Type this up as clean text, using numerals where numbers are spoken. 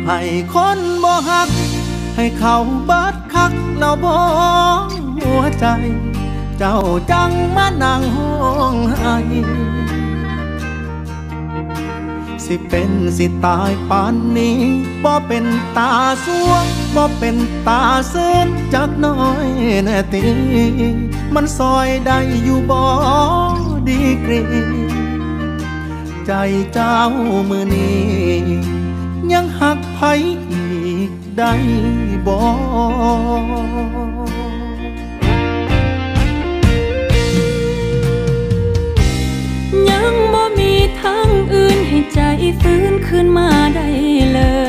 ให้คนบ่ฮักให้เขาเบิดคักแล้วบ่หัวใจเจ้าจังมานั่งห้องไห้สิเป็นสิตายปานนี้บ่เป็นตาสวงบ่เป็นตาเส้นจักน้อยแน่ตีมันซอยได้อยู่บ่ดีกรีใจเจ้ามือนี้ยังหักไผอีกได้บ่ยังบ่มีทางอื่นให้ใจฟื้นขึ้นมาได้เลย